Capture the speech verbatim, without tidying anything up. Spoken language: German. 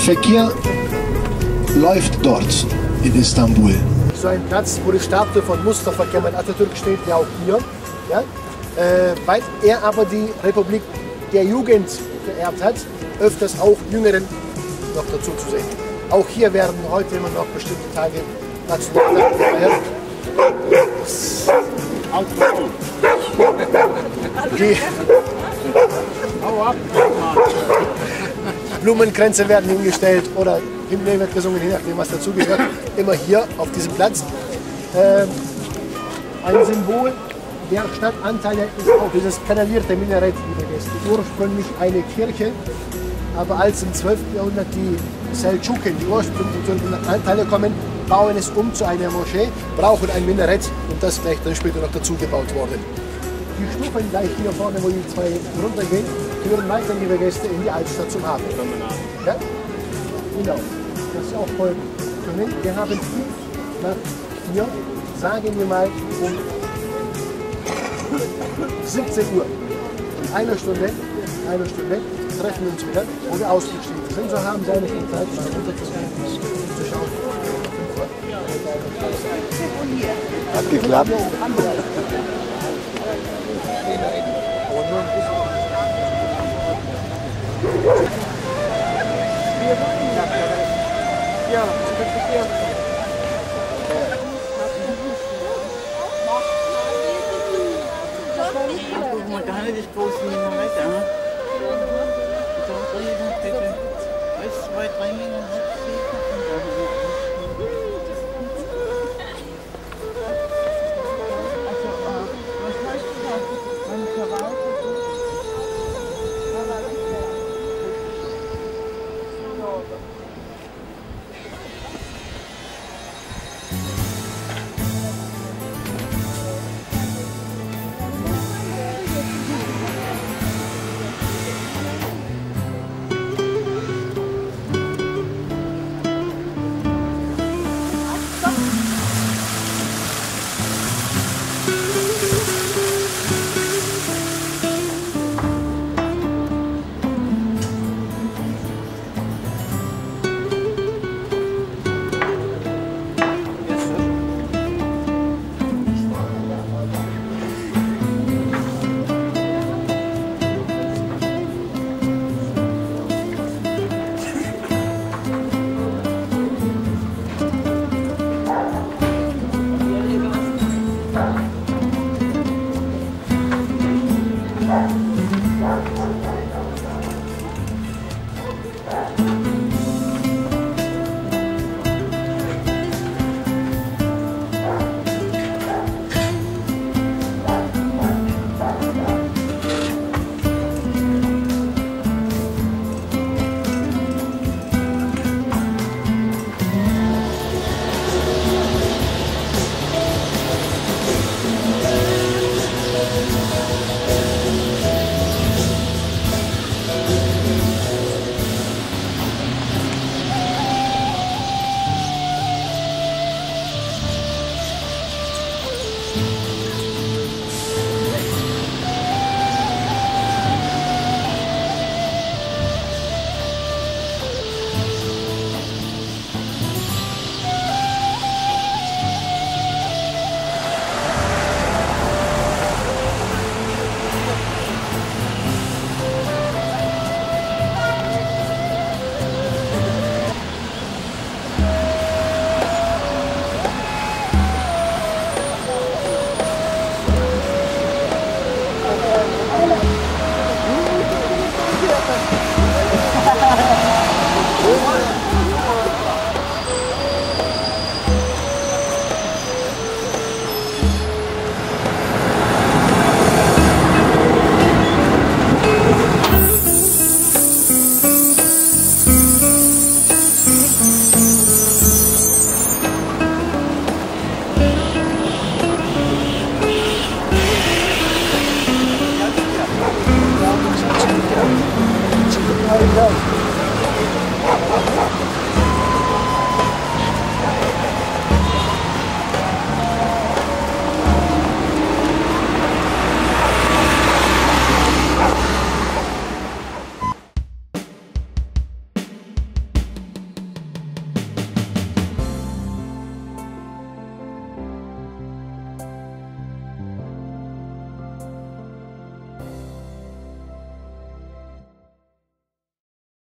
Verkehr läuft dort in Istanbul. So ein Platz, wo die Statue von Mustafa Kemal Atatürk steht, ja auch hier. Ja? Äh, weil er aber die Republik der Jugend geerbt hat, öfters auch Jüngeren noch dazu zu sehen. Auch hier werden heute immer noch bestimmte Tage Nationaltag gefeiert. Die Blumenkränze werden hingestellt oder Hymne wird gesungen, je nachdem was dazugehört. Immer hier auf diesem Platz. Ähm, ein Symbol der Stadtanteile ist auch dieses kanalierte Minarett, liebe Gäste. Ursprünglich eine Kirche, aber als im zwölften Jahrhundert die Seldschuken, die ursprünglichen Anteile kommen, bauen es um zu einer Moschee, brauchen ein Minarett und das gleich dann später noch dazu gebaut worden. Die Stufen gleich hier vorne, wo die zwei runtergehen, führen weiter, liebe Gäste, in die Altstadt zum Hafen. Ja? Genau, das ist auch folgen können. Wir haben fünf nach vier, sagen wir mal um siebzehn Uhr. In einer Stunde, einer Stunde treffen wir uns wieder, wo wir ausgestiegen sind. So haben Sie eine Zeit, mal runterzugehen, zu schauen. Hat geklappt. Ja, man gar nicht groß wie man weiter. Zwei, drei Minuten. Go.